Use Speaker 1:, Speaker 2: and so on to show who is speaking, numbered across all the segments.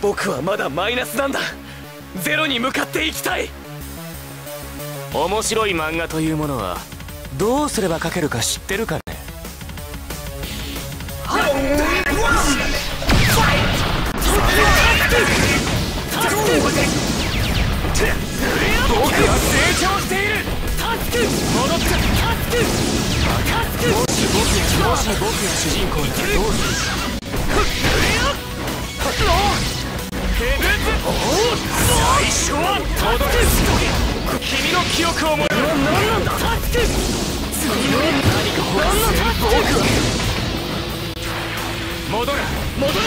Speaker 1: 僕はまだマイナスなんだ。ゼロに向かっていきたい。
Speaker 2: 面白い漫画というものはどうすれば描けるか知ってるかね。僕は成長している。戻ってもし僕が主人公ならどうするか。最初は戻る。君の記憶をもらう。何なんだ。次の何かほら僕は戻れ。戻れ。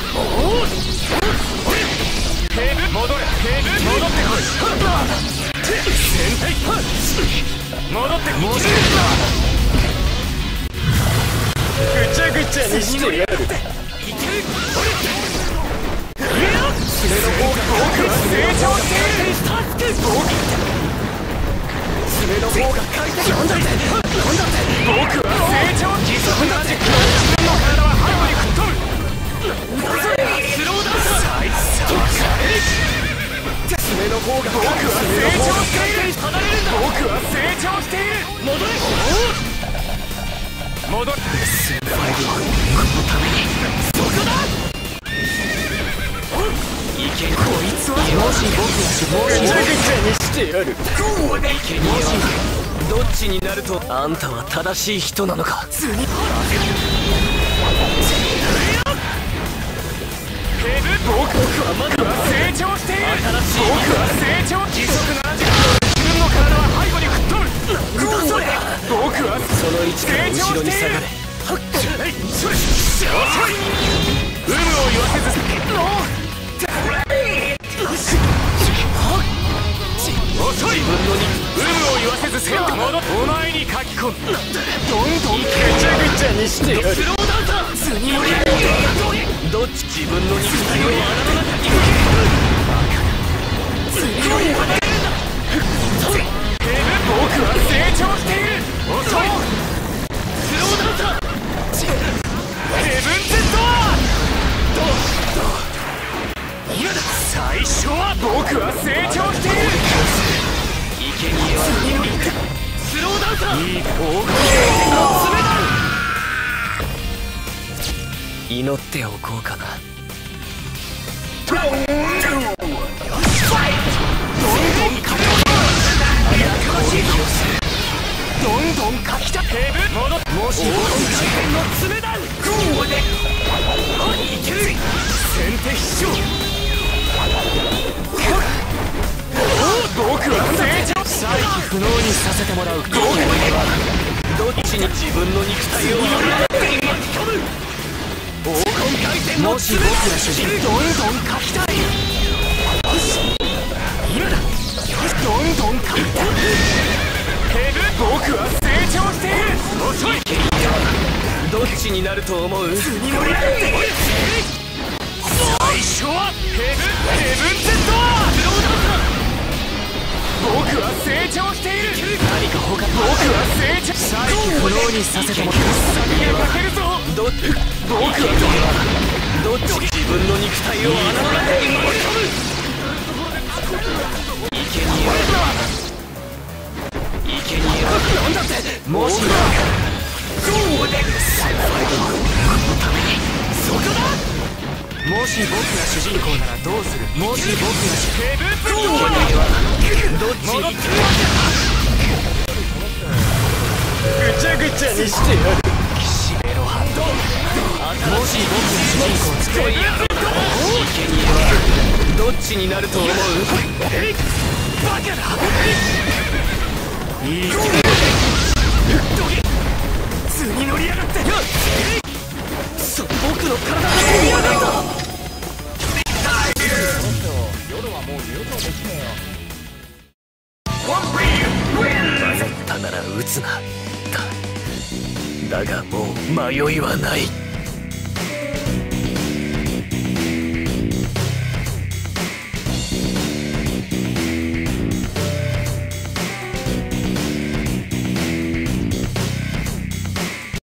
Speaker 2: 戻れ。戻ってこい。戦隊戻ってこい。
Speaker 1: ぐちゃぐちゃにしてやる。僕は成長している。爪の方が快適。なんだって僕は成長。義足マジック。自分の体は背後に吹っ飛ぶ。スローダウン。爪の方が僕は成長している。僕は成長している。戻れ。戻れ。先輩はこのためにそこだ。いけこいつは。もし僕がぐちゃぐちゃにしてやる。どっちになると。あんたは正しい人なのか。僕はまだ成長している。僕は成長。時速70キロで自分の体は背後に吹っ飛ぶ。僕はその位置から後ろに下がれ。有無を言わせず。遅い。自分の肉。有無を言わせず先手。お前に書き込む。どんどんぐちゃぐちゃにしてやる。スローダウンだ。次のリアル。どっち。自分の肉体を穴の中に入れる。次のリアル。僕は成長している。遅い。スローダウンだ。ヘブンズドア。最初は僕は成長している。生贄はスローダウンだ。いい方向。祈っておこうかな。どんどん書きた。もし僕の爪だ。先手必勝。僕は成長。再起不能にさせてもらう。どっちに自分の肉体を巻き込む。黄金回転のもし僕が主人。どんどん書きたい。よし今だ。よしどんどん書きたい。僕は成長している。遅い。どっちになると思う。次のリアル。最初はヘブンゼット。僕は成長している。何か他。僕は成長。再起不能にさせてもらう。先へかけるぞ。僕はどっち。自分の肉体を穴の中に巻き込む。生贄なんだって。もし先輩のこのためにそこだ。もし僕が主人公ならどうする。もし僕がどっちに。ぐちゃぐちゃにしてやる。岸辺露伴。もし僕が主人公を作り。生贄はどっちになると思う。バカだ。いい。図に乗りやがって。僕の体が見えないんだ。夜はもう二度とできねえよ。迷ったなら撃つな。だがもう迷いはない。